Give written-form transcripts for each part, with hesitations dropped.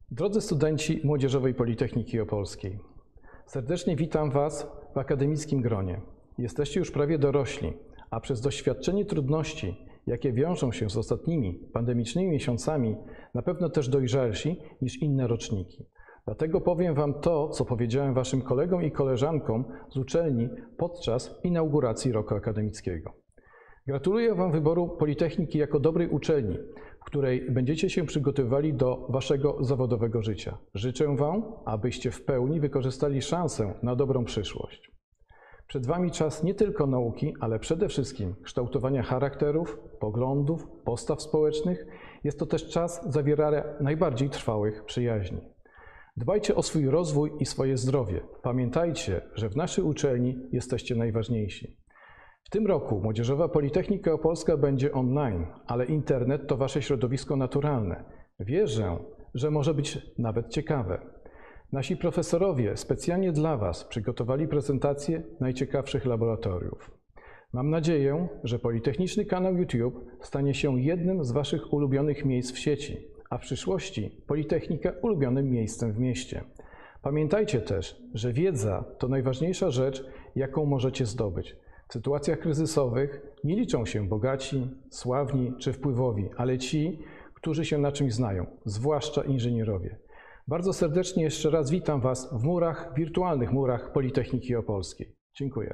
Drodzy studenci Młodzieżowej Politechniki Opolskiej, serdecznie witam Was w akademickim gronie. Jesteście już prawie dorośli, a przez doświadczenie trudności, jakie wiążą się z ostatnimi pandemicznymi miesiącami, na pewno też dojrzalsi niż inne roczniki. Dlatego powiem Wam to, co powiedziałem Waszym kolegom i koleżankom z uczelni podczas inauguracji roku akademickiego. Gratuluję Wam wyboru Politechniki jako dobrej uczelni, w której będziecie się przygotowywali do Waszego zawodowego życia. Życzę Wam, abyście w pełni wykorzystali szansę na dobrą przyszłość. Przed Wami czas nie tylko nauki, ale przede wszystkim kształtowania charakterów, poglądów, postaw społecznych. Jest to też czas zawierania najbardziej trwałych przyjaźni. Dbajcie o swój rozwój i swoje zdrowie. Pamiętajcie, że w naszej uczelni jesteście najważniejsi. W tym roku Młodzieżowa Politechnika Opolska będzie online, ale internet to Wasze środowisko naturalne. Wierzę, że może być nawet ciekawe. Nasi profesorowie specjalnie dla Was przygotowali prezentację najciekawszych laboratoriów. Mam nadzieję, że Politechniczny kanał YouTube stanie się jednym z Waszych ulubionych miejsc w sieci, a w przyszłości Politechnika ulubionym miejscem w mieście. Pamiętajcie też, że wiedza to najważniejsza rzecz, jaką możecie zdobyć. W sytuacjach kryzysowych nie liczą się bogaci, sławni czy wpływowi, ale ci, którzy się na czymś znają, zwłaszcza inżynierowie. Bardzo serdecznie jeszcze raz witam Was w murach, wirtualnych murach Politechniki Opolskiej. Dziękuję.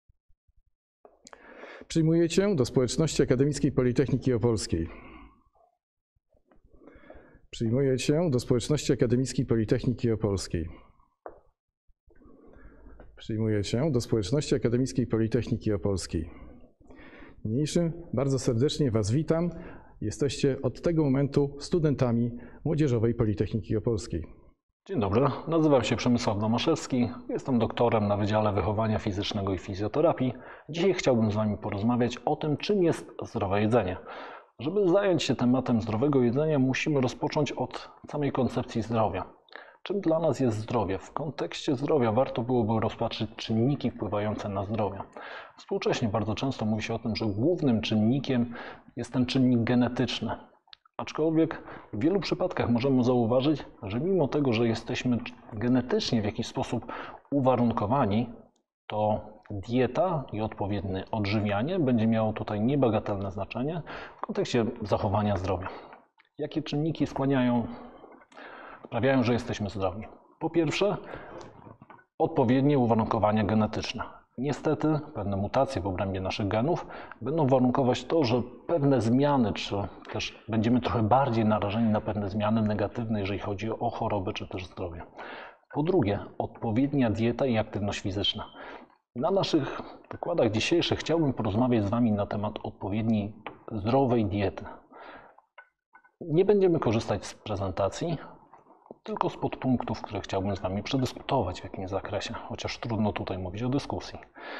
Przyjmuję Cię do społeczności akademickiej Politechniki Opolskiej. Przyjmuję Cię do społeczności akademickiej Politechniki Opolskiej. Przyjmuję Cię do społeczności akademickiej Politechniki Opolskiej. Niniejszym bardzo serdecznie Was witam. Jesteście od tego momentu studentami Młodzieżowej Politechniki Opolskiej. Dzień dobry, nazywam się Przemysław Domaszewski, jestem doktorem na Wydziale Wychowania Fizycznego i Fizjoterapii. Dzisiaj chciałbym z Wami porozmawiać o tym, czym jest zdrowe jedzenie. Żeby zająć się tematem zdrowego jedzenia, musimy rozpocząć od samej koncepcji zdrowia. Czym dla nas jest zdrowie? W kontekście zdrowia warto byłoby rozpatrzyć czynniki wpływające na zdrowie. Współcześnie bardzo często mówi się o tym, że głównym czynnikiem jest ten czynnik genetyczny. Aczkolwiek w wielu przypadkach możemy zauważyć, że mimo tego, że jesteśmy genetycznie w jakiś sposób uwarunkowani, to dieta i odpowiednie odżywianie będzie miało tutaj niebagatelne znaczenie w kontekście zachowania zdrowia. Jakie czynniki sprawiają, że jesteśmy zdrowi? Po pierwsze, odpowiednie uwarunkowania genetyczne. Niestety pewne mutacje w obrębie naszych genów będą warunkować to, że pewne zmiany, czy też będziemy trochę bardziej narażeni na pewne zmiany negatywne, jeżeli chodzi o choroby, czy też zdrowie. Po drugie, odpowiednia dieta i aktywność fizyczna. Na naszych wykładach dzisiejszych chciałbym porozmawiać z Wami na temat odpowiedniej, zdrowej diety. Nie będziemy korzystać z prezentacji, tylko z podpunktów, które chciałbym z Wami przedyskutować w jakimś zakresie, chociaż trudno tutaj mówić o dyskusji.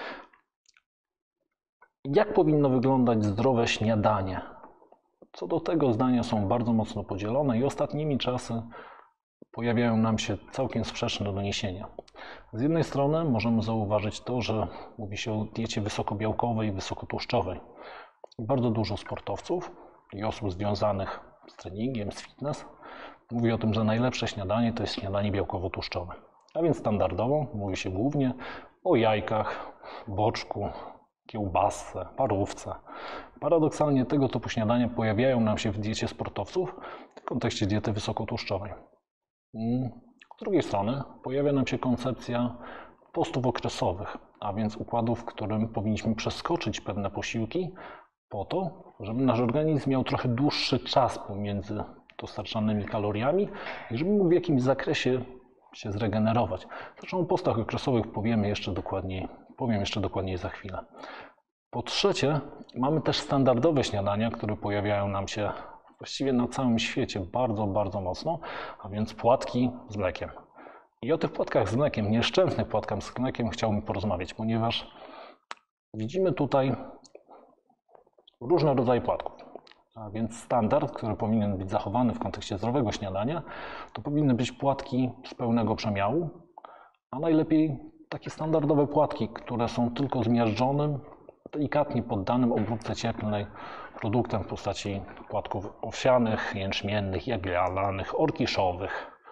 Jak powinno wyglądać zdrowe śniadanie? Co do tego zdania są bardzo mocno podzielone i ostatnimi czasy pojawiają nam się całkiem sprzeczne doniesienia. Z jednej strony możemy zauważyć to, że mówi się o diecie wysokobiałkowej i wysokotłuszczowej. Bardzo dużo sportowców i osób związanych z treningiem, z fitness mówi o tym, że najlepsze śniadanie to jest śniadanie białkowo-tłuszczowe. A więc standardowo mówi się głównie o jajkach, boczku, kiełbasce, parówce. Paradoksalnie tego typu śniadania pojawiają nam się w diecie sportowców w kontekście diety wysokotłuszczowej. Z drugiej strony pojawia nam się koncepcja postów okresowych, a więc układów, w którym powinniśmy przeskoczyć pewne posiłki po to, żeby nasz organizm miał trochę dłuższy czas pomiędzy dostarczanymi kaloriami i żeby mógł w jakimś zakresie się zregenerować. Zresztą o postach okresowych powiem jeszcze dokładniej za chwilę. Po trzecie, mamy też standardowe śniadania, które pojawiają nam się właściwie na całym świecie bardzo, bardzo mocno, a więc płatki z mlekiem. I o tych płatkach z mlekiem, nieszczęsnych płatkach z mlekiem chciałbym porozmawiać, ponieważ widzimy tutaj różne rodzaje płatków. A więc standard, który powinien być zachowany w kontekście zdrowego śniadania, to powinny być płatki z pełnego przemiału, a najlepiej takie standardowe płatki, które są tylko zmiażdżonym, delikatnie poddanym obróbce cieplnej produktem w postaci płatków owsianych, jęczmiennych, jagiellonych, orkiszowych,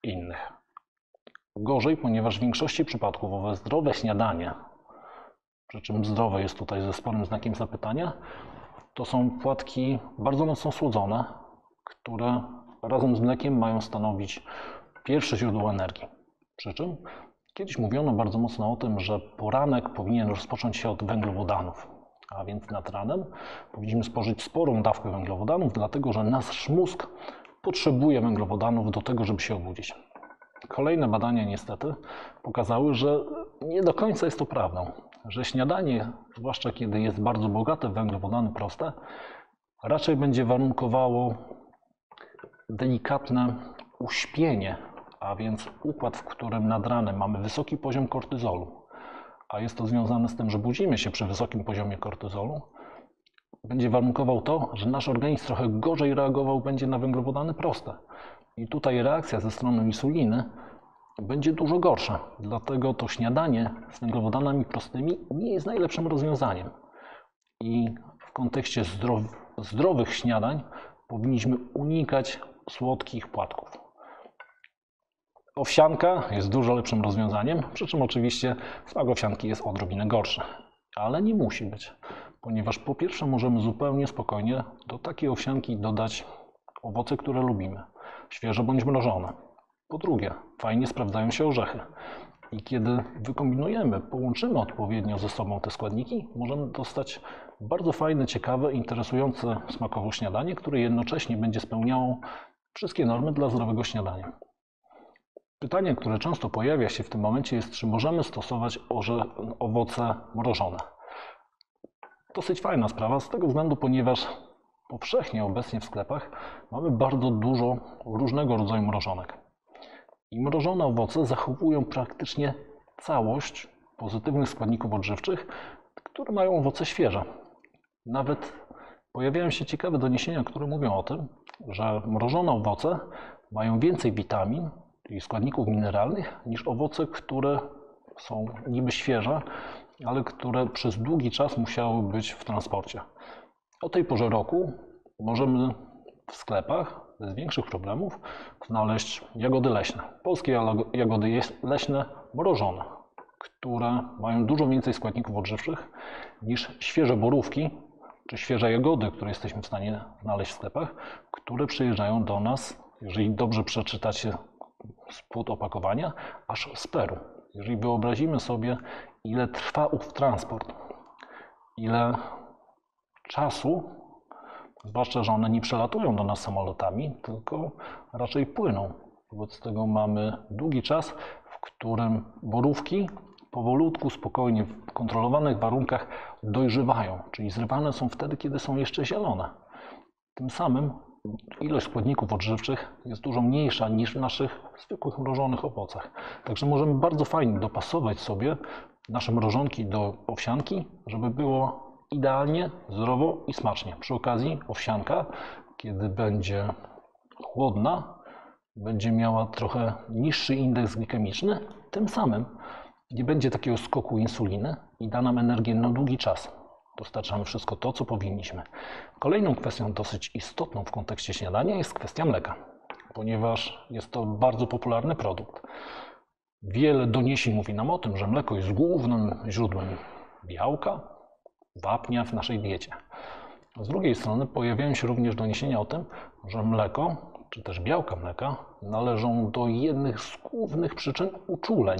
innych. Gorzej, ponieważ w większości przypadków owe zdrowe śniadanie, przy czym zdrowe jest tutaj ze sporym znakiem zapytania, to są płatki bardzo mocno słodzone, które razem z mlekiem mają stanowić pierwsze źródło energii. Przy czym kiedyś mówiono bardzo mocno o tym, że poranek powinien rozpocząć się od węglowodanów, a więc nad ranem powinniśmy spożyć sporą dawkę węglowodanów, dlatego że nasz mózg potrzebuje węglowodanów do tego, żeby się obudzić. Kolejne badania niestety pokazały, że nie do końca jest to prawdą, że śniadanie, zwłaszcza kiedy jest bardzo bogate w węglowodany proste, raczej będzie warunkowało delikatne uśpienie, a więc układ, w którym nad ranem mamy wysoki poziom kortyzolu, a jest to związane z tym, że budzimy się przy wysokim poziomie kortyzolu, będzie warunkował to, że nasz organizm trochę gorzej reagował będzie na węglowodany proste. I tutaj reakcja ze strony insuliny będzie dużo gorsza. Dlatego to śniadanie z węglowodanami prostymi nie jest najlepszym rozwiązaniem. I w kontekście zdrowych śniadań powinniśmy unikać słodkich płatków. Owsianka jest dużo lepszym rozwiązaniem, przy czym oczywiście smak owsianki jest odrobinę gorszy. Ale nie musi być, ponieważ po pierwsze możemy zupełnie spokojnie do takiej owsianki dodać owoce, które lubimy, świeże bądź mrożone. Po drugie, fajnie sprawdzają się orzechy. I kiedy wykombinujemy, połączymy odpowiednio ze sobą te składniki, możemy dostać bardzo fajne, ciekawe, interesujące smakowo śniadanie, które jednocześnie będzie spełniało wszystkie normy dla zdrowego śniadania. Pytanie, które często pojawia się w tym momencie jest, czy możemy stosować owoce mrożone. Dosyć fajna sprawa z tego względu, ponieważ powszechnie obecnie w sklepach mamy bardzo dużo różnego rodzaju mrożonek. I mrożone owoce zachowują praktycznie całość pozytywnych składników odżywczych, które mają owoce świeże. Nawet pojawiają się ciekawe doniesienia, które mówią o tym, że mrożone owoce mają więcej witamin i składników mineralnych niż owoce, które są niby świeże, ale które przez długi czas musiały być w transporcie. O tej porze roku możemy w sklepach bez większych problemów znaleźć jagody leśne. Polskie jagody leśne mrożone, które mają dużo więcej składników odżywczych niż świeże borówki czy świeże jagody, które jesteśmy w stanie znaleźć w sklepach, które przyjeżdżają do nas, jeżeli dobrze przeczytacie spód opakowania, aż z Peru. Jeżeli wyobrazimy sobie, ile trwa ów transport, ile czasu, zwłaszcza, że one nie przelatują do nas samolotami, tylko raczej płyną. Wobec tego mamy długi czas, w którym borówki powolutku, spokojnie, w kontrolowanych warunkach dojrzewają, czyli zrywane są wtedy, kiedy są jeszcze zielone. Tym samym ilość składników odżywczych jest dużo mniejsza niż w naszych zwykłych mrożonych owocach. Także możemy bardzo fajnie dopasować sobie nasze mrożonki do owsianki, żeby było idealnie, zdrowo i smacznie. Przy okazji owsianka, kiedy będzie chłodna, będzie miała trochę niższy indeks glikemiczny, tym samym nie będzie takiego skoku insuliny i da nam energię na długi czas. Dostarczamy wszystko to, co powinniśmy. Kolejną kwestią dosyć istotną w kontekście śniadania jest kwestia mleka, ponieważ jest to bardzo popularny produkt. Wiele doniesień mówi nam o tym, że mleko jest głównym źródłem białka, wapnia w naszej diecie. Z drugiej strony pojawiają się również doniesienia o tym, że mleko, czy też białka mleka należą do jednych z głównych przyczyn uczuleń.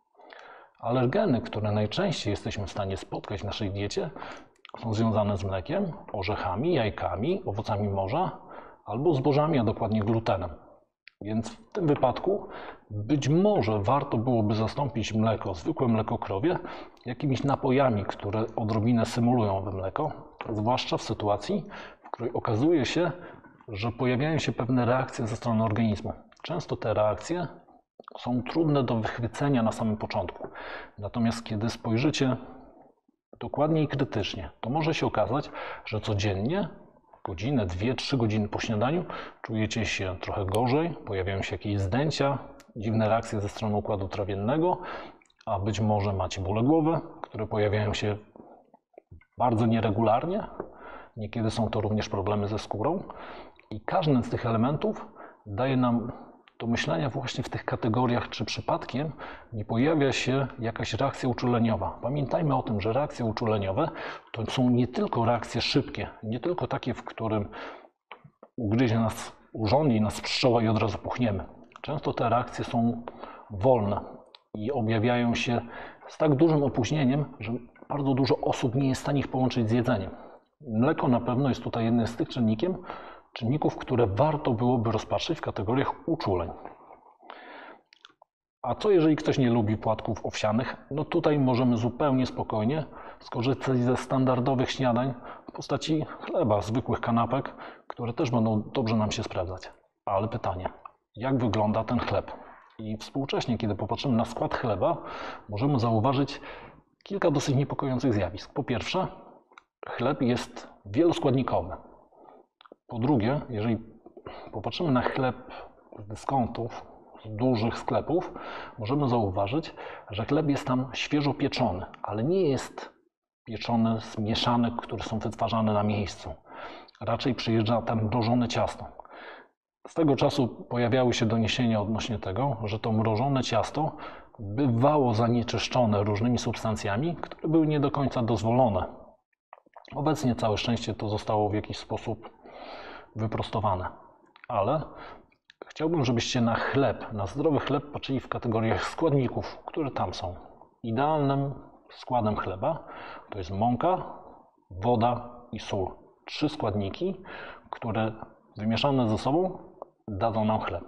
Alergeny, które najczęściej jesteśmy w stanie spotkać w naszej diecie, są związane z mlekiem, orzechami, jajkami, owocami morza albo zbożami, a dokładnie glutenem. Więc w tym wypadku być może warto byłoby zastąpić mleko, zwykłe mleko krowie, jakimiś napojami, które odrobinę symulują owe mleko, zwłaszcza w sytuacji, w której okazuje się, że pojawiają się pewne reakcje ze strony organizmu. Często te reakcje są trudne do wychwycenia na samym początku. Natomiast kiedy spojrzycie dokładnie i krytycznie, to może się okazać, że codziennie, godzinę, 2-3 godziny po śniadaniu czujecie się trochę gorzej, pojawiają się jakieś zdęcia, dziwne reakcje ze strony układu trawiennego, a być może macie bóle głowy, które pojawiają się bardzo nieregularnie. Niekiedy są to również problemy ze skórą i każdy z tych elementów daje nam do myślenia właśnie w tych kategoriach, czy przypadkiem nie pojawia się jakaś reakcja uczuleniowa. Pamiętajmy o tym, że reakcje uczuleniowe to są nie tylko reakcje szybkie, nie tylko takie, w którym ugryzie nas urząd i nas pszczoła i od razu puchniemy. Często te reakcje są wolne i objawiają się z tak dużym opóźnieniem, że bardzo dużo osób nie jest w stanie ich połączyć z jedzeniem. Mleko na pewno jest tutaj jednym z tych czynników, które warto byłoby rozpatrzyć w kategoriach uczuleń. A co jeżeli ktoś nie lubi płatków owsianych? No tutaj możemy zupełnie spokojnie skorzystać ze standardowych śniadań w postaci chleba, zwykłych kanapek, które też będą dobrze nam się sprawdzać. Ale pytanie, jak wygląda ten chleb? I współcześnie, kiedy popatrzymy na skład chleba, możemy zauważyć kilka dosyć niepokojących zjawisk. Po pierwsze, chleb jest wieloskładnikowy. Po drugie, jeżeli popatrzymy na chleb z dyskontów, z dużych sklepów, możemy zauważyć, że chleb jest tam świeżo pieczony, ale nie jest pieczony z mieszanek, które są wytwarzane na miejscu. Raczej przyjeżdża tam mrożone ciasto. Z tego czasu pojawiały się doniesienia odnośnie tego, że to mrożone ciasto bywało zanieczyszczone różnymi substancjami, które były nie do końca dozwolone. Obecnie całe szczęście to zostało w jakiś sposób wyprostowane. Ale chciałbym, żebyście na chleb, na zdrowy chleb patrzyli w kategoriach składników, które tam są. Idealnym składem chleba to jest mąka, woda i sól. 3 składniki, które wymieszane ze sobą dadzą nam chleb.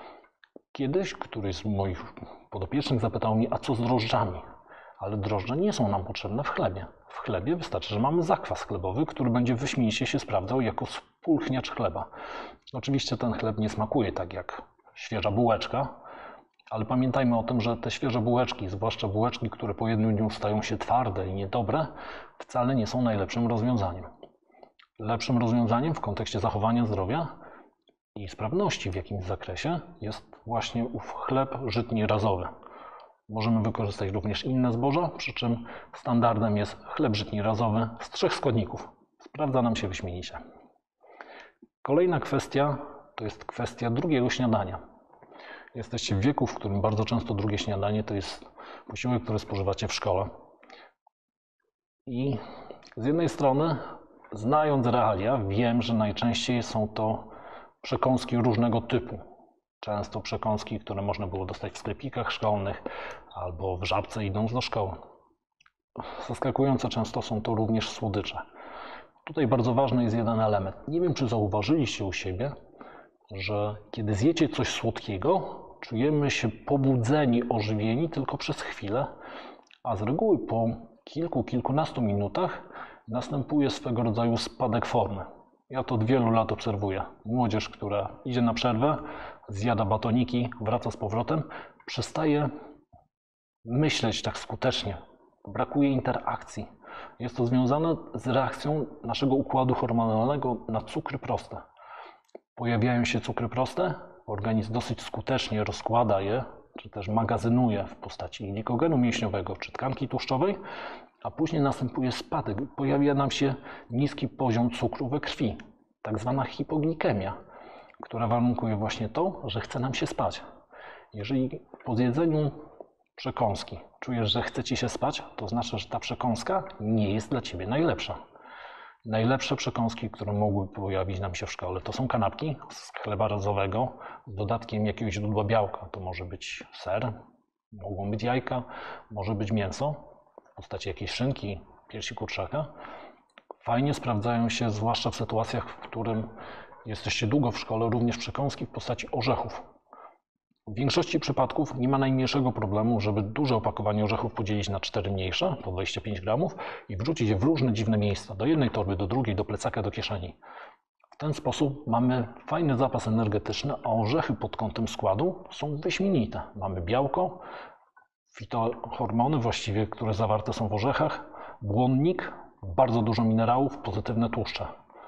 Kiedyś któryś z moich podopiecznych zapytał mnie, a co z drożdżami? Ale drożdże nie są nam potrzebne w chlebie. W chlebie wystarczy, że mamy zakwas chlebowy, który będzie wyśmienicie się sprawdzał jako spulchniacz chleba. Oczywiście ten chleb nie smakuje tak jak świeża bułeczka, ale pamiętajmy o tym, że te świeże bułeczki, zwłaszcza bułeczki, które po jednym dniu stają się twarde i niedobre, wcale nie są najlepszym rozwiązaniem. Lepszym rozwiązaniem w kontekście zachowania zdrowia i sprawności w jakimś zakresie jest właśnie ów chleb żytni razowy. Możemy wykorzystać również inne zboża, przy czym standardem jest chleb żytni razowy z 3 składników. Sprawdza nam się wyśmienicie. Kolejna kwestia to jest kwestia drugiego śniadania. Jesteście w wieku, w którym bardzo często drugie śniadanie to jest posiłek, który spożywacie w szkole. I z jednej strony, znając realia, wiem, że najczęściej są to przekąski różnego typu. Często przekąski, które można było dostać w sklepikach szkolnych albo w Żabce idąc do szkoły. Zaskakująco często są to również słodycze. Tutaj bardzo ważny jest jeden element. Nie wiem, czy zauważyliście u siebie, że kiedy zjecie coś słodkiego, czujemy się pobudzeni, ożywieni tylko przez chwilę, a z reguły po kilkunastu minutach następuje swego rodzaju spadek formy. Ja to od wielu lat obserwuję. Młodzież, która idzie na przerwę, zjada batoniki, wraca z powrotem, przestaje myśleć tak skutecznie. Brakuje interakcji. Jest to związane z reakcją naszego układu hormonalnego na cukry proste. Pojawiają się cukry proste, organizm dosyć skutecznie rozkłada je, czy też magazynuje w postaci glikogenu mięśniowego czy tkanki tłuszczowej, a później następuje spadek. Pojawia nam się niski poziom cukru we krwi, tak zwana hipoglikemia, która warunkuje właśnie to, że chce nam się spać. Jeżeli po zjedzeniu przekąski czujesz, że chce ci się spać, to znaczy, że ta przekąska nie jest dla ciebie najlepsza. Najlepsze przekąski, które mogłyby pojawić nam się w szkole, to są kanapki z chleba razowego z dodatkiem jakiegoś źródła białka. To może być ser, mogą być jajka, może być mięso w postaci jakiejś szynki, piersi kurczaka. Fajnie sprawdzają się, zwłaszcza w sytuacjach, w którym jesteście długo w szkole, również przekąski w postaci orzechów. W większości przypadków nie ma najmniejszego problemu, żeby duże opakowanie orzechów podzielić na 4 mniejsze, po 25 gramów i wrzucić je w różne dziwne miejsca, do jednej torby, do drugiej, do plecaka, do kieszeni. W ten sposób mamy fajny zapas energetyczny, a orzechy pod kątem składu są wyśmienite. Mamy białko, fitohormony właściwie, które zawarte są w orzechach, błonnik, bardzo dużo minerałów, pozytywne tłuszcze.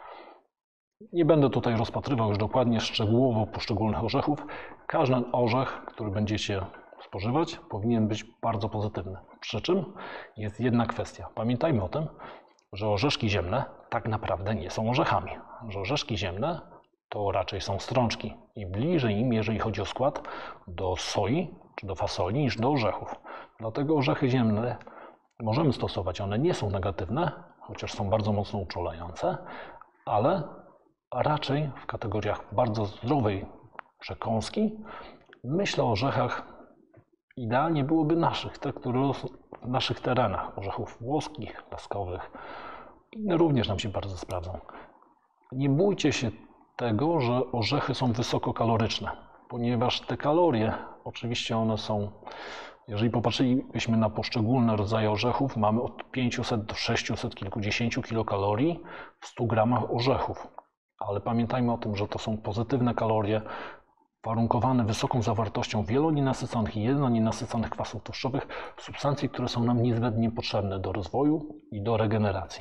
Nie będę tutaj rozpatrywał już dokładnie szczegółowo poszczególnych orzechów. Każdy orzech, który będziecie spożywać, powinien być bardzo pozytywny. Przy czym jest jedna kwestia. Pamiętajmy o tym, że orzeszki ziemne tak naprawdę nie są orzechami. Że orzeszki ziemne to raczej są strączki i bliżej im, jeżeli chodzi o skład, do soi czy do fasoli niż do orzechów. Dlatego orzechy ziemne możemy stosować, one nie są negatywne, chociaż są bardzo mocno uczulające, ale raczej w kategoriach bardzo zdrowej przekąski myślę o orzechach idealnie byłoby naszych, te, które rosną w naszych terenach, orzechów włoskich, laskowych. Inne również nam się bardzo sprawdzą. Nie bójcie się tego, że orzechy są wysokokaloryczne, ponieważ te kalorie, oczywiście one są, jeżeli popatrzylibyśmy na poszczególne rodzaje orzechów, mamy od 500 do 600 kilkudziesięciu kilokalorii w 100 gramach orzechów. Ale pamiętajmy o tym, że to są pozytywne kalorie warunkowane wysoką zawartością wielonienasyconych i jednonienasyconych kwasów tłuszczowych, substancji, które są nam niezbędnie potrzebne do rozwoju i do regeneracji.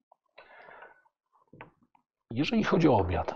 Jeżeli chodzi o obiad,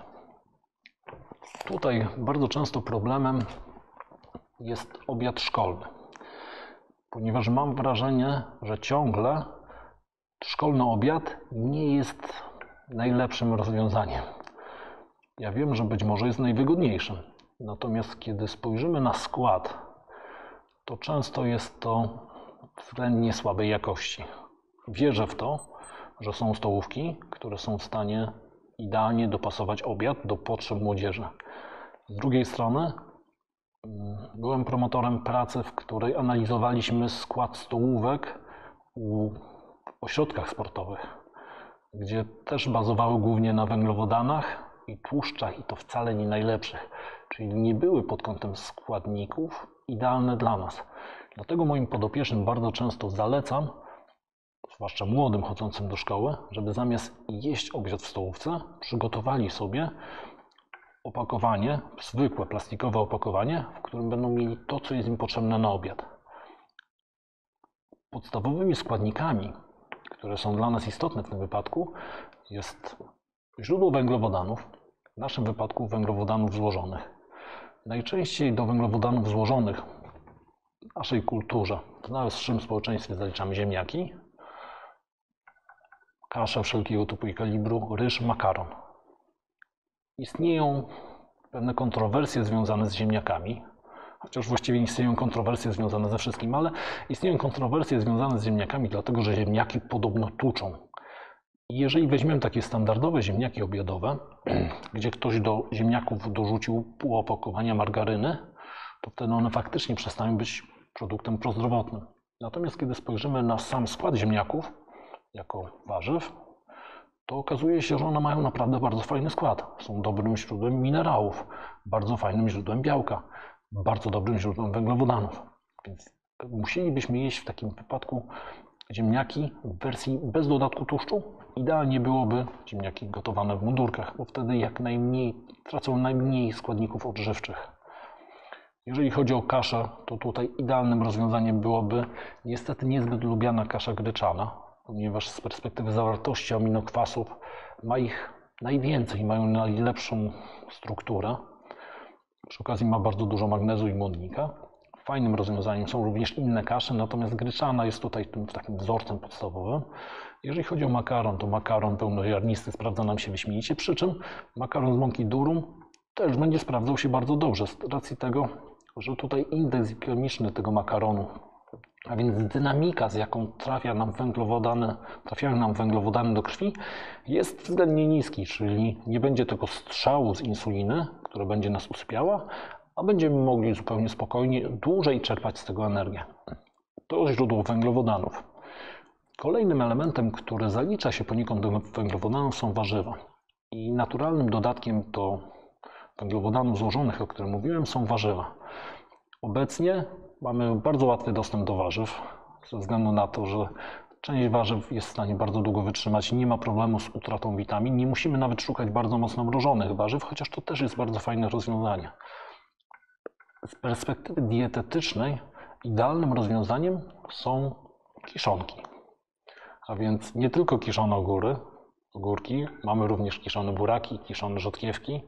tutaj bardzo często problemem jest obiad szkolny, ponieważ mam wrażenie, że ciągle szkolny obiad nie jest najlepszym rozwiązaniem. Ja wiem, że być może jest najwygodniejszym, natomiast kiedy spojrzymy na skład, to często jest to względnie słabej jakości. Wierzę w to, że są stołówki, które są w stanie idealnie dopasować obiad do potrzeb młodzieży. Z drugiej strony byłem promotorem pracy, w której analizowaliśmy skład stołówek w ośrodkach sportowych, gdzie też bazowały głównie na węglowodanach i tłuszczach i to wcale nie najlepszych, czyli nie były pod kątem składników idealne dla nas. Dlatego moim podopiecznym bardzo często zalecam, zwłaszcza młodym chodzącym do szkoły, żeby zamiast jeść obiad w stołówce, przygotowali sobie opakowanie, zwykłe plastikowe opakowanie, w którym będą mieli to, co jest im potrzebne na obiad. Podstawowymi składnikami, które są dla nas istotne w tym wypadku, jest źródło węglowodanów, w naszym wypadku węglowodanów złożonych. Najczęściej do węglowodanów złożonych w naszej kulturze, w naszym społeczeństwie zaliczamy ziemniaki, kasze wszelkiego typu i kalibru, ryż, makaron. Istnieją pewne kontrowersje związane z ziemniakami, chociaż właściwie istnieją kontrowersje związane ze wszystkim, ale istnieją kontrowersje związane z ziemniakami, dlatego że ziemniaki podobno tuczą. I jeżeli weźmiemy takie standardowe ziemniaki obiadowe, gdzie ktoś do ziemniaków dorzucił pół opakowania margaryny, to wtedy one faktycznie przestają być produktem prozdrowotnym. Natomiast kiedy spojrzymy na sam skład ziemniaków jako warzyw, to okazuje się, że one mają naprawdę bardzo fajny skład. Są dobrym źródłem minerałów, bardzo fajnym źródłem białka, bardzo dobrym źródłem węglowodanów. Więc musielibyśmy jeść w takim wypadku ziemniaki w wersji bez dodatku tłuszczu. Idealnie byłoby ziemniaki gotowane w mundurkach, bo wtedy tracą najmniej składników odżywczych. Jeżeli chodzi o kaszę, to tutaj idealnym rozwiązaniem byłoby niestety niezbyt lubiana kasza gryczana, ponieważ z perspektywy zawartości aminokwasów ma ich najwięcej, mają najlepszą strukturę. Przy okazji ma bardzo dużo magnezu i błonnika. Fajnym rozwiązaniem są również inne kasze, natomiast gryczana jest tutaj takim wzorcem podstawowym. Jeżeli chodzi o makaron, to makaron pełnoziarnisty sprawdza nam się wyśmienicie, przy czym makaron z mąki durum też będzie sprawdzał się bardzo dobrze z racji tego, że tutaj indeks glikemiczny tego makaronu, a więc dynamika, z jaką trafiają nam węglowodany do krwi, jest względnie niski, czyli nie będzie tego strzału z insuliny, która będzie nas usypiała, a będziemy mogli zupełnie spokojnie dłużej czerpać z tego energię. To źródło węglowodanów. Kolejnym elementem, który zalicza się poniekąd do węglowodanów, są warzywa. I naturalnym dodatkiem do węglowodanów złożonych, o których mówiłem, są warzywa. Obecnie mamy bardzo łatwy dostęp do warzyw, ze względu na to, że część warzyw jest w stanie bardzo długo wytrzymać i nie ma problemu z utratą witamin. Nie musimy nawet szukać bardzo mocno mrożonych warzyw, chociaż to też jest bardzo fajne rozwiązanie. Z perspektywy dietetycznej idealnym rozwiązaniem są kiszonki. A więc nie tylko kiszone ogórki, mamy również kiszone buraki, kiszone rzodkiewki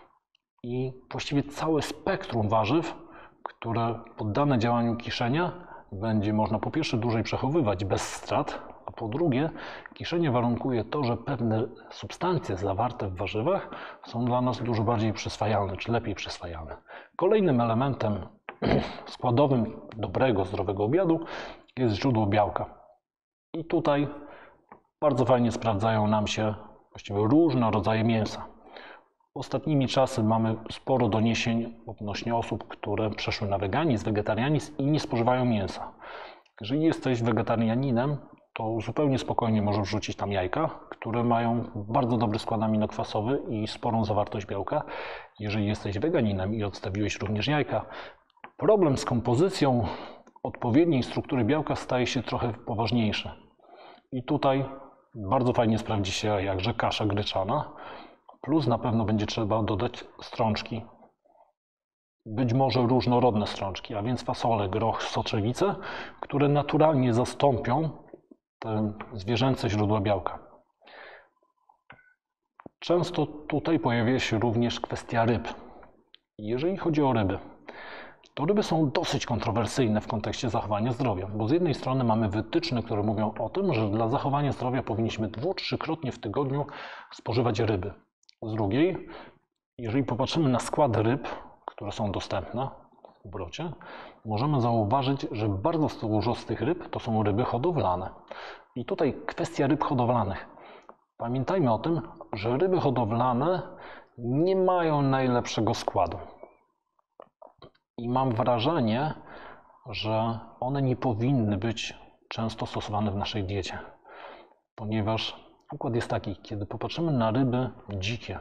i właściwie całe spektrum warzyw, które poddane działaniu kiszenia będzie można po pierwsze dłużej przechowywać bez strat a po drugie kiszenie warunkuje to, że pewne substancje zawarte w warzywach są dla nas dużo bardziej przyswajalne, czy lepiej przyswajalne. Kolejnym elementem składowym dobrego, zdrowego obiadu jest źródło białka. I tutaj bardzo fajnie sprawdzają nam się właściwie różne rodzaje mięsa. Ostatnimi czasy mamy sporo doniesień odnośnie osób, które przeszły na weganizm, wegetarianizm i nie spożywają mięsa. Jeżeli jesteś wegetarianinem, to zupełnie spokojnie możesz wrzucić tam jajka, które mają bardzo dobry skład aminokwasowy i sporą zawartość białka. Jeżeli jesteś weganinem i odstawiłeś również jajka, problem z kompozycją odpowiedniej struktury białka staje się trochę poważniejszy. I tutaj bardzo fajnie sprawdzi się jakże kasza gryczana, plus na pewno będzie trzeba dodać strączki. Być może różnorodne strączki, a więc fasole, groch, soczewice, które naturalnie zastąpią te zwierzęce źródła białka. Często tutaj pojawia się również kwestia ryb. Jeżeli chodzi o ryby, to ryby są dosyć kontrowersyjne w kontekście zachowania zdrowia, bo z jednej strony mamy wytyczne, które mówią o tym, że dla zachowania zdrowia powinniśmy 2-3-krotnie w tygodniu spożywać ryby. Z drugiej, jeżeli popatrzymy na skład ryb, które są dostępne w obrocie, możemy zauważyć, że bardzo dużo z tych ryb to są ryby hodowlane. I tutaj kwestia ryb hodowlanych. Pamiętajmy o tym, że ryby hodowlane nie mają najlepszego składu. I mam wrażenie, że one nie powinny być często stosowane w naszej diecie. Ponieważ układ jest taki, kiedy popatrzymy na ryby dzikie,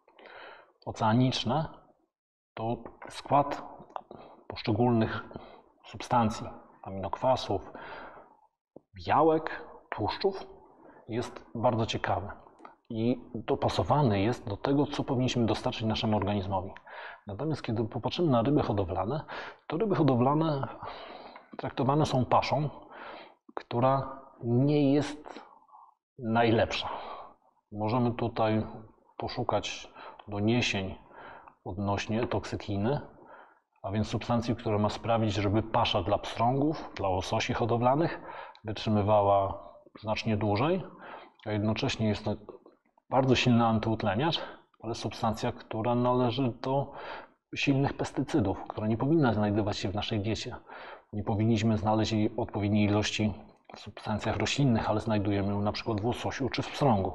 oceaniczne, to skład poszczególnych substancji, aminokwasów, białek, tłuszczów jest bardzo ciekawy i dopasowany jest do tego, co powinniśmy dostarczyć naszemu organizmowi. Natomiast kiedy popatrzymy na ryby hodowlane, to ryby hodowlane traktowane są paszą, która nie jest najlepsza. Możemy tutaj poszukać doniesień odnośnie toksykiny, a więc substancji, która ma sprawić, żeby pasza dla pstrągów, dla łososi hodowlanych wytrzymywała znacznie dłużej, a jednocześnie jest to bardzo silny antyutleniacz, ale substancja, która należy do silnych pestycydów, która nie powinna znajdować się w naszej diecie. Nie powinniśmy znaleźć jej odpowiedniej ilości w substancjach roślinnych, ale znajdujemy ją na przykład w łososiu czy w pstrągu.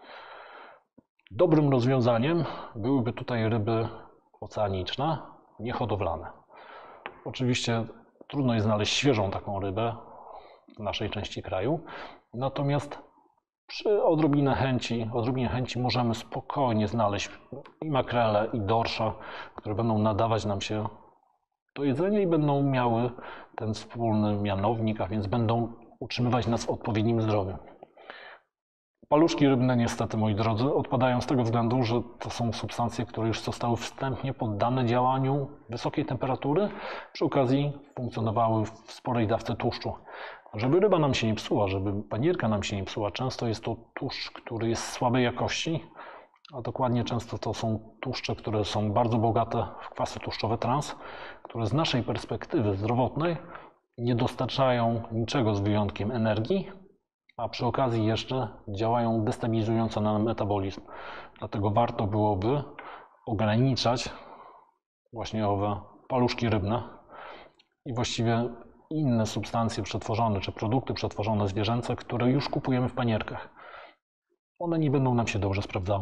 Dobrym rozwiązaniem byłyby tutaj ryby oceaniczne, niehodowlane. Oczywiście trudno jest znaleźć świeżą taką rybę w naszej części kraju, natomiast przy odrobinie chęci możemy spokojnie znaleźć i makrele, i dorsza, które będą nadawać nam się do jedzenia i będą miały ten wspólny mianownik, a więc będą utrzymywać nas w odpowiednim zdrowiu. Paluszki rybne niestety, moi drodzy, odpadają z tego względu, że to są substancje, które już zostały wstępnie poddane działaniu wysokiej temperatury, przy okazji funkcjonowały w sporej dawce tłuszczu. Żeby ryba nam się nie psuła, żeby panierka nam się nie psuła, często jest to tłuszcz, który jest słabej jakości, a dokładnie często to są tłuszcze, które są bardzo bogate w kwasy tłuszczowe trans, które z naszej perspektywy zdrowotnej nie dostarczają niczego z wyjątkiem energii, a przy okazji jeszcze działają destabilizująco na metabolizm. Dlatego warto byłoby ograniczać właśnie owe paluszki rybne i właściwie inne substancje przetworzone, czy produkty przetworzone zwierzęce, które już kupujemy w panierkach. One nie będą nam się dobrze sprawdzały.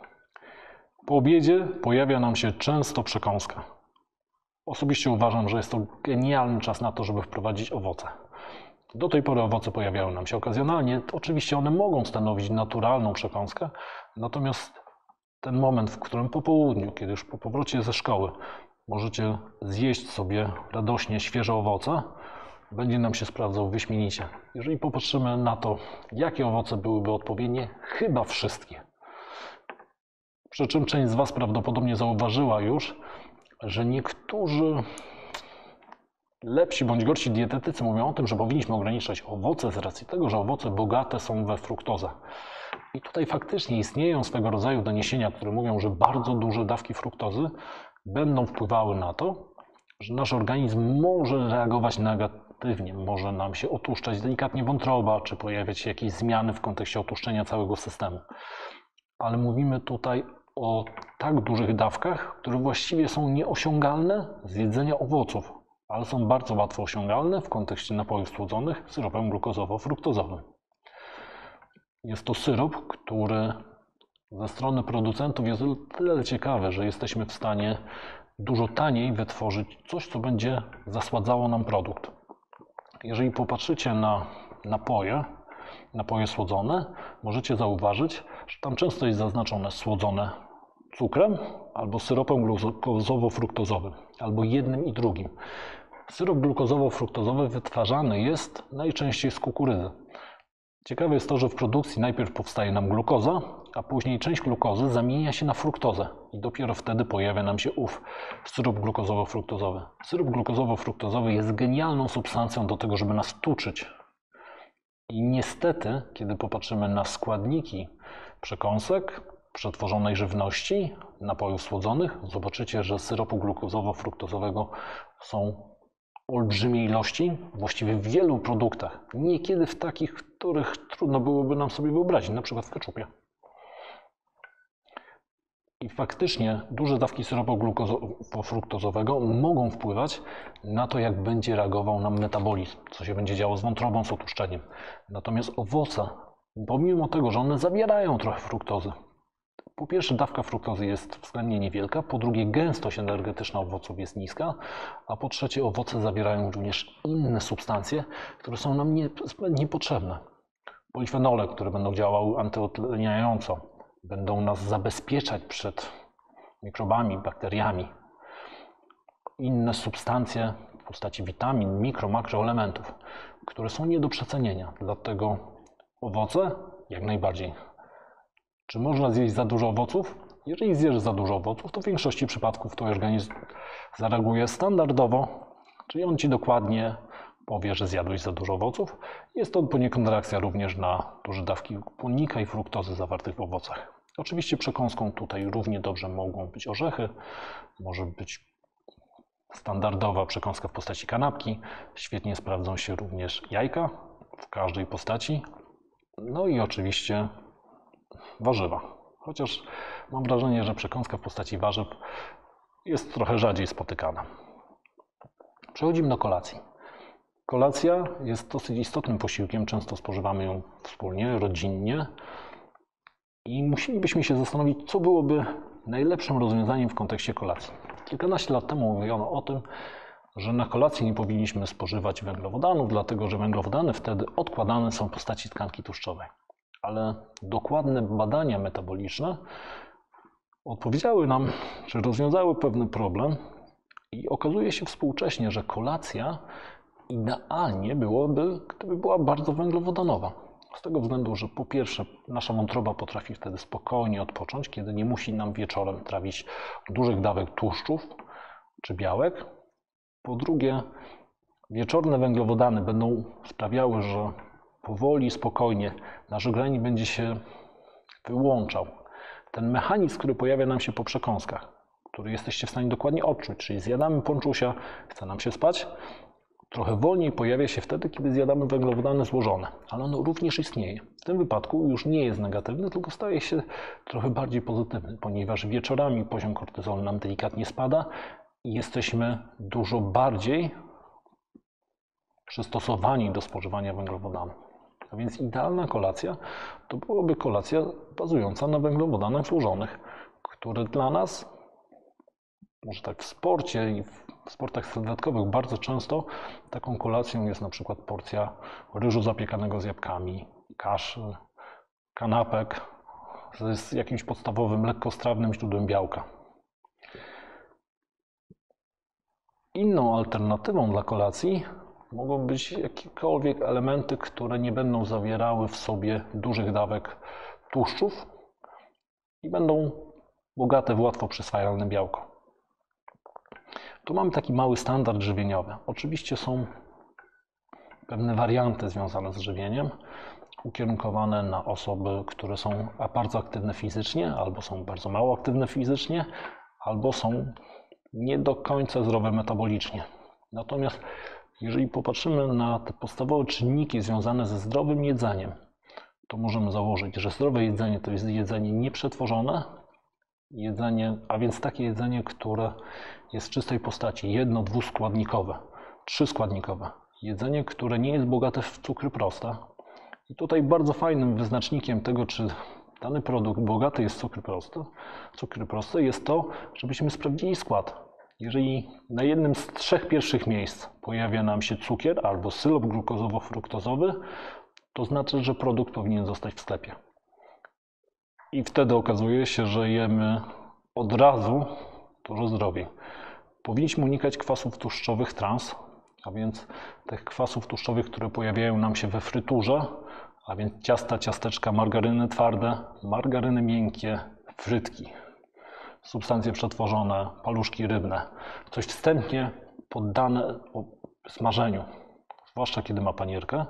Po obiedzie pojawia nam się często przekąska. Osobiście uważam, że jest to genialny czas na to, żeby wprowadzić owoce. Do tej pory owoce pojawiały nam się okazjonalnie. Oczywiście one mogą stanowić naturalną przekąskę, natomiast ten moment, w którym po południu, kiedy już po powrocie ze szkoły możecie zjeść sobie radośnie świeże owoce, będzie nam się sprawdzał wyśmienicie. Jeżeli popatrzymy na to, jakie owoce byłyby odpowiednie, chyba wszystkie. Przy czym część z Was prawdopodobnie zauważyła już, że niektórzy lepsi bądź gorsi dietetycy mówią o tym, że powinniśmy ograniczać owoce z racji tego, że owoce bogate są we fruktozę. I tutaj faktycznie istnieją swego rodzaju doniesienia, które mówią, że bardzo duże dawki fruktozy będą wpływały na to, że nasz organizm może reagować aktywnie. Może nam się otłuszczać delikatnie wątroba, czy pojawiać się jakieś zmiany w kontekście otłuszczenia całego systemu. Ale mówimy tutaj o tak dużych dawkach, które właściwie są nieosiągalne z jedzenia owoców, ale są bardzo łatwo osiągalne w kontekście napojów słodzonych syropem glukozowo-fruktozowym. Jest to syrop, który ze strony producentów jest o tyle ciekawy, że jesteśmy w stanie dużo taniej wytworzyć coś, co będzie zasładzało nam produkt. Jeżeli popatrzycie na napoje słodzone, możecie zauważyć, że tam często jest zaznaczone słodzone cukrem albo syropem glukozowo-fruktozowym, albo jednym i drugim. Syrop glukozowo-fruktozowy wytwarzany jest najczęściej z kukurydzy. Ciekawe jest to, że w produkcji najpierw powstaje nam glukoza, a później część glukozy zamienia się na fruktozę i dopiero wtedy pojawia nam się ów syrop glukozowo-fruktozowy. Syrop glukozowo-fruktozowy jest genialną substancją do tego, żeby nas tuczyć. I niestety, kiedy popatrzymy na składniki przekąsek, przetworzonej żywności, napojów słodzonych, zobaczycie, że syropu glukozowo-fruktozowego są olbrzymie ilości, właściwie w wielu produktach. Niekiedy w takich, których trudno byłoby nam sobie wyobrazić, na przykład w keczupie. I faktycznie duże dawki syropu glukozowo-fruktozowego mogą wpływać na to, jak będzie reagował nam metabolizm, co się będzie działo z wątrobą, z otłuszczeniem. Natomiast owoce, pomimo tego, że one zawierają trochę fruktozy, po pierwsze dawka fruktozy jest względnie niewielka, po drugie gęstość energetyczna owoców jest niska, a po trzecie owoce zawierają również inne substancje, które są nam niepotrzebne. Polifenole, które będą działały antyotleniająco, będą nas zabezpieczać przed mikrobami, bakteriami. Inne substancje w postaci witamin, makroelementów, które są nie do przecenienia. Dlatego owoce jak najbardziej. Czy można zjeść za dużo owoców? Jeżeli zjesz za dużo owoców, to w większości przypadków twój organizm zareaguje standardowo, czyli on ci dokładnie powie, że zjadłeś za dużo owoców. Jest to poniekąd reakcja również na duże dawki błonnika i fruktozy zawartych w owocach. Oczywiście przekąską tutaj równie dobrze mogą być orzechy, może być standardowa przekąska w postaci kanapki. Świetnie sprawdzą się również jajka w każdej postaci. No i oczywiście warzywa. Chociaż mam wrażenie, że przekąska w postaci warzyw jest trochę rzadziej spotykana. Przechodzimy do kolacji. Kolacja jest dosyć istotnym posiłkiem, często spożywamy ją wspólnie, rodzinnie i musielibyśmy się zastanowić, co byłoby najlepszym rozwiązaniem w kontekście kolacji. Kilkanaście lat temu mówiono o tym, że na kolację nie powinniśmy spożywać węglowodanów, dlatego że węglowodany wtedy odkładane są w postaci tkanki tłuszczowej. Ale dokładne badania metaboliczne odpowiedziały nam, czy rozwiązały pewien problem i okazuje się współcześnie, że kolacja idealnie byłoby, gdyby była bardzo węglowodanowa. Z tego względu, że po pierwsze nasza wątroba potrafi wtedy spokojnie odpocząć, kiedy nie musi nam wieczorem trawić dużych dawek tłuszczów czy białek. Po drugie, wieczorne węglowodany będą sprawiały, że powoli, spokojnie nasz organizm będzie się wyłączał. Ten mechanizm, który pojawia nam się po przekąskach, który jesteście w stanie dokładnie odczuć, czyli zjadamy ponczusia, chce nam się spać, trochę wolniej pojawia się wtedy, kiedy zjadamy węglowodany złożone, ale on również istnieje. W tym wypadku już nie jest negatywny, tylko staje się trochę bardziej pozytywny, ponieważ wieczorami poziom kortyzolu nam delikatnie spada i jesteśmy dużo bardziej przystosowani do spożywania węglowodanów. A więc idealna kolacja to byłaby kolacja bazująca na węglowodanach złożonych, które dla nas, może tak w sporcie i w sportach sylwetkowych bardzo często taką kolacją jest na przykład porcja ryżu zapiekanego z jabłkami, kaszy, kanapek z jakimś podstawowym, lekkostrawnym źródłem białka. Inną alternatywą dla kolacji mogą być jakiekolwiek elementy, które nie będą zawierały w sobie dużych dawek tłuszczów i będą bogate w łatwo przyswajalne białko. Tu mamy taki mały standard żywieniowy. Oczywiście są pewne warianty związane z żywieniem, ukierunkowane na osoby, które są bardzo aktywne fizycznie, albo są bardzo mało aktywne fizycznie, albo są nie do końca zdrowe metabolicznie. Natomiast Jeżeli popatrzymy na te podstawowe czynniki związane ze zdrowym jedzeniem, to możemy założyć, że zdrowe jedzenie to jest jedzenie nieprzetworzone, jedzenie, a więc takie jedzenie, które jest w czystej postaci, dwuskładnikowe, trzyskładnikowe. Jedzenie, które nie jest bogate w cukry proste. I tutaj bardzo fajnym wyznacznikiem tego, czy dany produkt bogaty jest w cukry proste, jest to, żebyśmy sprawdzili skład. Jeżeli na jednym z 3 pierwszych miejsc pojawia nam się cukier albo syrop glukozowo-fruktozowy, to znaczy, że produkt powinien zostać w sklepie. I wtedy okazuje się, że jemy od razu dużo zdrowiej. Powinniśmy unikać kwasów tłuszczowych trans, a więc tych kwasów tłuszczowych, które pojawiają nam się we fryturze, a więc ciasta, ciasteczka, margaryny twarde, margaryny miękkie, frytki, substancje przetworzone, paluszki rybne, coś wstępnie poddane smażeniu, zwłaszcza kiedy ma panierkę.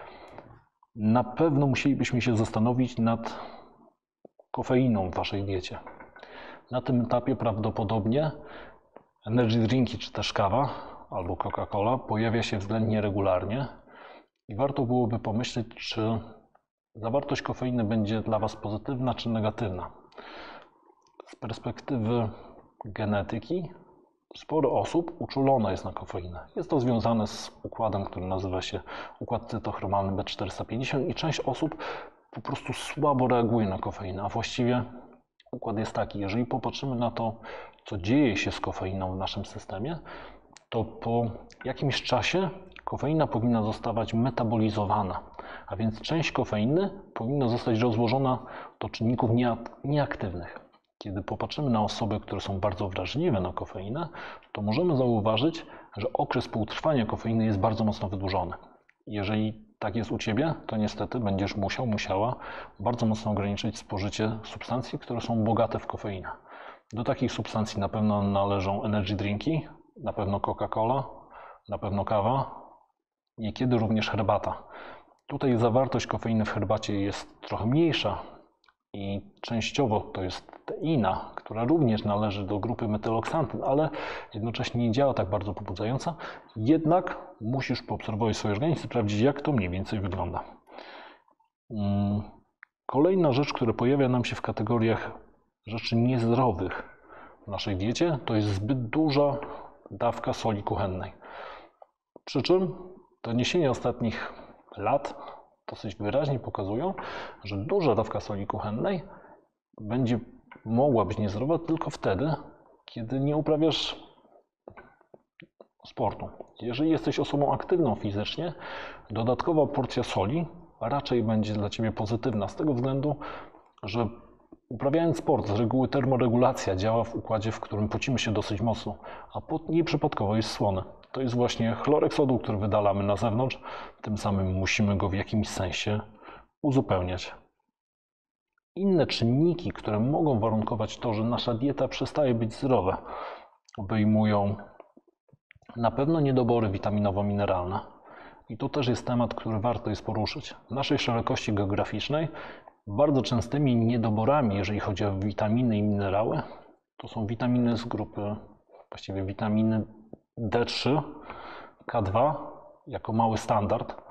Na pewno musielibyśmy się zastanowić nad kofeiną w waszej diecie. Na tym etapie prawdopodobnie energy drinki czy też kawa albo Coca-Cola pojawia się względnie regularnie i warto byłoby pomyśleć, czy zawartość kofeiny będzie dla was pozytywna czy negatywna. Z perspektywy genetyki sporo osób uczulone jest na kofeinę. Jest to związane z układem, który nazywa się układ cytochromalny B450 i część osób po prostu słabo reaguje na kofeinę, a właściwie układ jest taki, jeżeli popatrzymy na to, co dzieje się z kofeiną w naszym systemie, to po jakimś czasie kofeina powinna zostawać metabolizowana, a więc część kofeiny powinna zostać rozłożona do czynników nieaktywnych. Kiedy popatrzymy na osoby, które są bardzo wrażliwe na kofeinę, to możemy zauważyć, że okres półtrwania kofeiny jest bardzo mocno wydłużony. Jeżeli tak jest u Ciebie, to niestety będziesz musiała bardzo mocno ograniczyć spożycie substancji, które są bogate w kofeinę. Do takich substancji na pewno należą energy drinki, na pewno Coca-Cola, na pewno kawa, niekiedy również herbata. Tutaj zawartość kofeiny w herbacie jest trochę mniejsza i częściowo to jest teina, która również należy do grupy metyloksantyn, ale jednocześnie nie działa tak bardzo pobudzająco. Jednak musisz poobserwować swój organizm i sprawdzić, jak to mniej więcej wygląda. Kolejna rzecz, która pojawia nam się w kategoriach rzeczy niezdrowych w naszej diecie, to jest zbyt duża dawka soli kuchennej. Przy czym doniesienia ostatnich lat dosyć wyraźnie pokazują, że duża dawka soli kuchennej mogła być niezdrowa tylko wtedy, kiedy nie uprawiasz sportu. Jeżeli jesteś osobą aktywną fizycznie, dodatkowa porcja soli raczej będzie dla Ciebie pozytywna z tego względu, że uprawiając sport, z reguły termoregulacja działa w układzie, w którym pocimy się dosyć mocno, a pot nieprzypadkowo jest słony. To jest właśnie chlorek sodu, który wydalamy na zewnątrz, tym samym musimy go w jakimś sensie uzupełniać. Inne czynniki, które mogą warunkować to, że nasza dieta przestaje być zdrowa, obejmują na pewno niedobory witaminowo-mineralne. I to też jest temat, który warto jest poruszyć. W naszej szerokości geograficznej bardzo częstymi niedoborami, jeżeli chodzi o witaminy i minerały, to są witaminy z grupy, właściwie witaminy D3, K2 jako mały standard.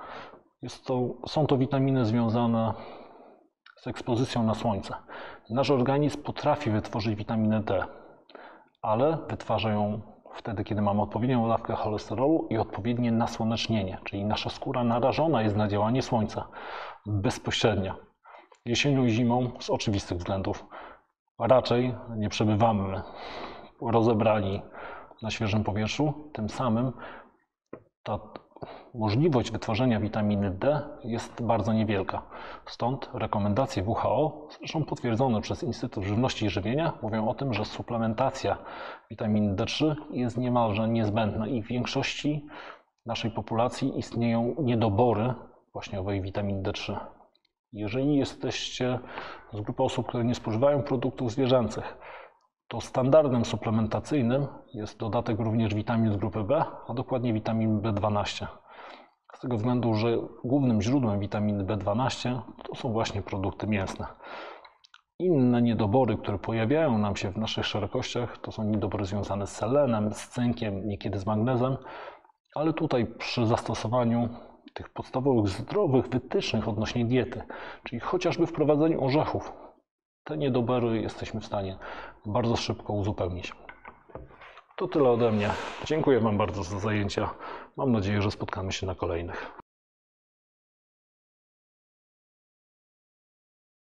Są to witaminy związane z ekspozycją na słońce. Nasz organizm potrafi wytworzyć witaminę D, ale wytwarza ją wtedy, kiedy mamy odpowiednią dawkę cholesterolu i odpowiednie nasłonecznienie, czyli nasza skóra narażona jest na działanie słońca bezpośrednio. Jesienią i zimą z oczywistych względów raczej nie przebywamy rozebrani na świeżym powietrzu, tym samym ta możliwość wytworzenia witaminy D jest bardzo niewielka. Stąd rekomendacje WHO, zresztą potwierdzone przez Instytut Żywności i Żywienia, mówią o tym, że suplementacja witaminy D3 jest niemalże niezbędna i w większości naszej populacji istnieją niedobory właśnie owej witaminy D3. Jeżeli jesteście z grupy osób, które nie spożywają produktów zwierzęcych, to standardem suplementacyjnym jest dodatek również witamin z grupy B, a dokładnie witamin B12. Z tego względu, że głównym źródłem witaminy B12 to są właśnie produkty mięsne. Inne niedobory, które pojawiają nam się w naszych szerokościach, to są niedobory związane z selenem, z cynkiem, niekiedy z magnezem, Ale tutaj przy zastosowaniu tych podstawowych zdrowych wytycznych odnośnie diety, czyli chociażby wprowadzeniu orzechów, te niedobory jesteśmy w stanie bardzo szybko uzupełnić. To tyle ode mnie. Dziękuję Wam bardzo za zajęcia. Mam nadzieję, że spotkamy się na kolejnych.